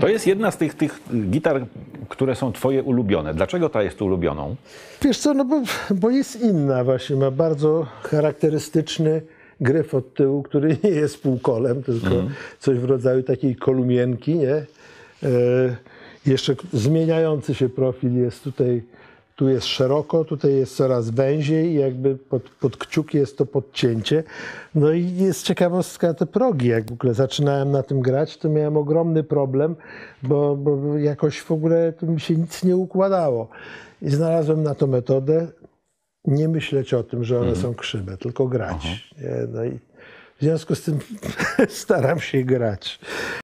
To jest jedna z tych gitar, które są twoje ulubione. Dlaczego ta jest ulubioną? Wiesz co, no bo jest inna właśnie, ma bardzo charakterystyczny gryf od tyłu, który nie jest półkolem, tylko coś w rodzaju takiej kolumienki, nie? Jeszcze zmieniający się profil jest tutaj, tu jest szeroko, tutaj jest coraz węziej i jakby pod kciuki jest to podcięcie. No i jest ciekawostka, te progi, jak w ogóle zaczynałem na tym grać, to miałem ogromny problem, bo jakoś w ogóle to mi się nic nie układało. I znalazłem na to metodę, nie myśleć o tym, że one są krzywe, tylko grać. No i w związku z tym staram się grać.